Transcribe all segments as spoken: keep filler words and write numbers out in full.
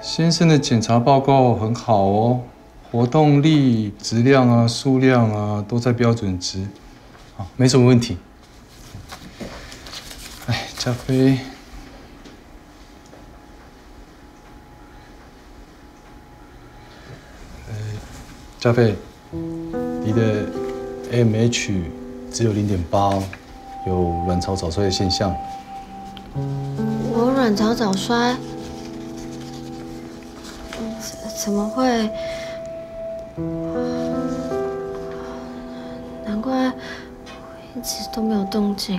先生的检查报告很好哦，活动力、质量啊、数量啊都在标准值，好，没什么问题。哎，加菲，呃，加菲，你的 A M H 只有零点八哦，有卵巢早衰的现象。 我卵巢早衰？ 怎么会？难怪我一直都没有动静。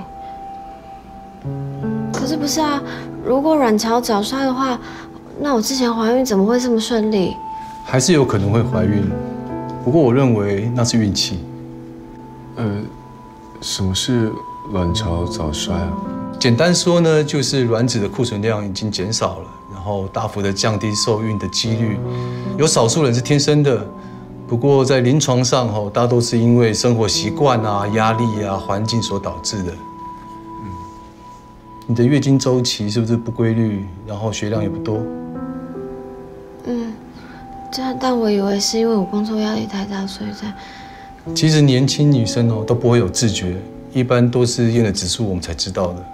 可是不是啊？如果卵巢早衰的话，那我之前怀孕怎么会这么顺利？ 还是有可能会怀孕，不过我认为那是运气。 呃，什么是卵巢早衰啊？ 简单说呢，就是卵子的库存量已经减少了。 然后大幅的降低受孕的几率，有少数人是天生的，不过在临床上吼，大多是因为生活习惯啊、压力啊、环境所导致的。嗯，你的月经周期是不是不规律？然后血量也不多？ 嗯，这样，但我以为是因为我工作压力太大，所以才…… 其实年轻女生哦都不会有自觉，一般都是验了指数我们才知道的。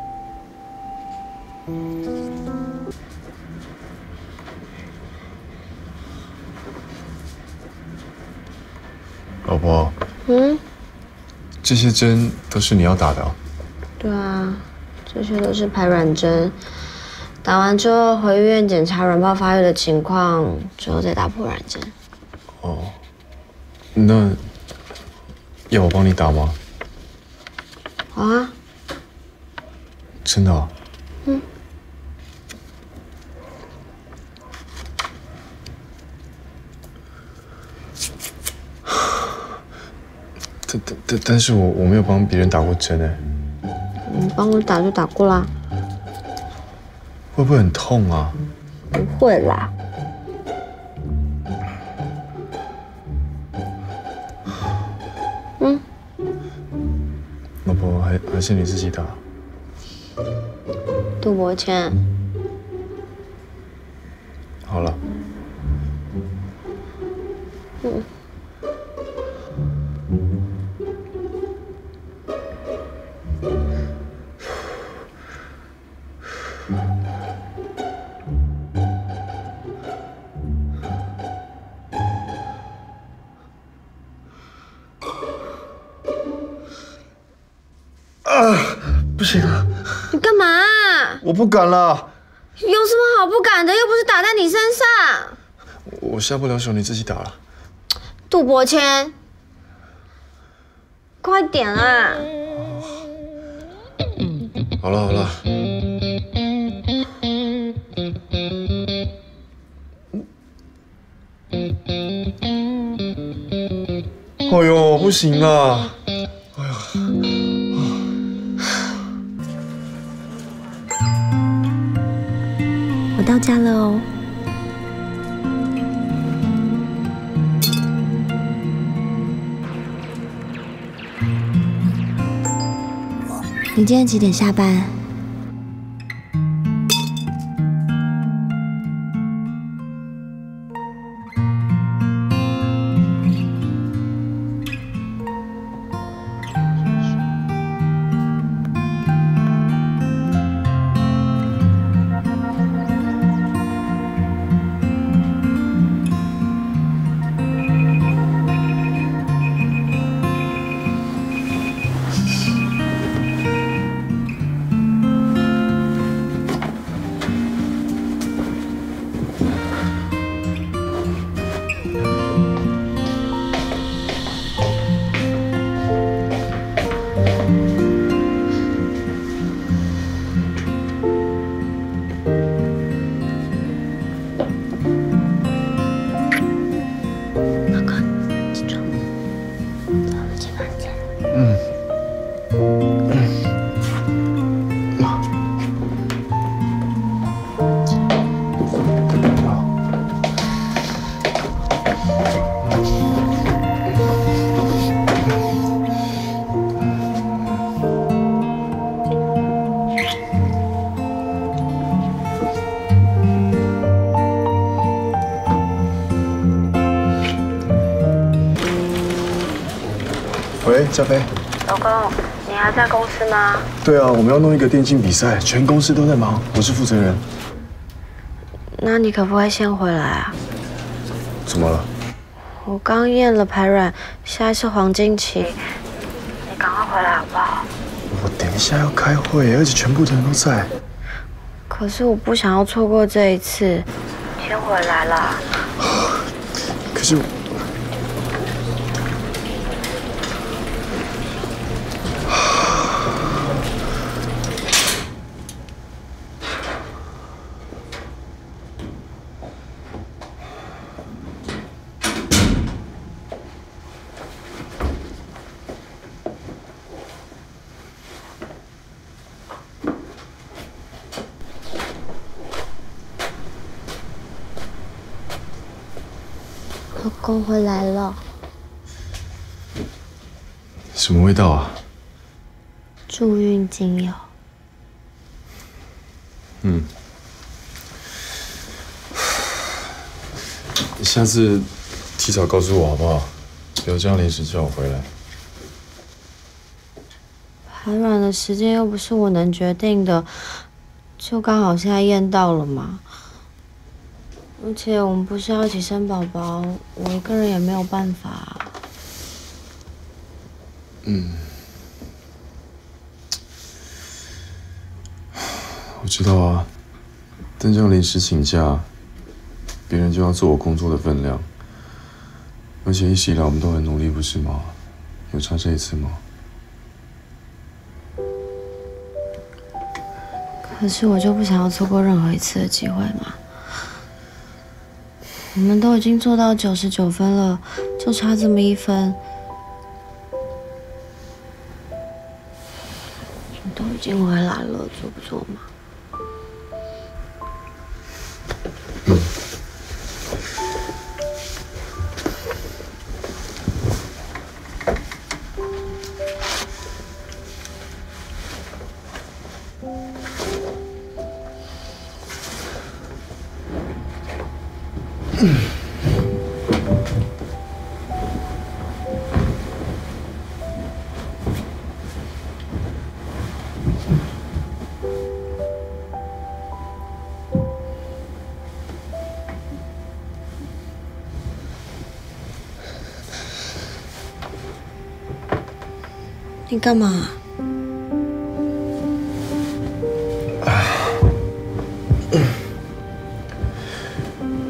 老婆， 嗯， 这些针都是你要打的哦。 对啊，这些都是排卵针，打完之后回医院检查卵泡发育的情况，之后再打破卵针。 哦，那要我帮你打吗？ 好啊。 真的啊？ 嗯。 但但但但是我我没有帮别人打过针哎。 你帮我打就打过啦。 会不会很痛啊？ 不会啦。嗯。 老婆，还还是你自己打。 杜伯谦。 好了。 嗯。 啊，不行了！ 你干嘛啊？ 我不敢了。 有什么好不敢的？又不是打在你身上。 我下不了手，你自己打了。 杜伯谦，快点啊！ 好了好了。哎呦，不行啊！哎呀。 我到家了哦。你今天几点下班？ 喂，嘉飞。 老公，你还在公司吗？ 对啊，我们要弄一个电竞比赛，全公司都在忙，我是负责人。 那你可不可以先回来啊？ 怎么了？ 我刚验了排卵，现在是黄金期，你赶快回来好不好？ 我等一下要开会，而且全部的人都在。 可是我不想要错过这一次，先回来啦。 可是。 老公回来了。 什么味道啊？ 助孕精油。 嗯。你下次提早告诉我好不好？不要这样临时叫我回来。 排卵的时间又不是我能决定的，就刚好现在验到了嘛。 而且我们不是要一起生宝宝，我一个人也没有办法。 嗯，我知道啊，但这样临时请假，别人就要做我工作的分量。而且一直以来我们都很努力，不是吗？有差这一次吗？ 可是我就不想要错过任何一次的机会嘛。 我们都已经做到九十九分了，就差这么一分。你都已经回来了，做不做嘛？ 嗯。嗯。 你干嘛？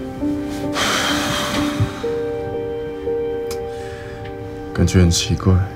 感觉很奇怪。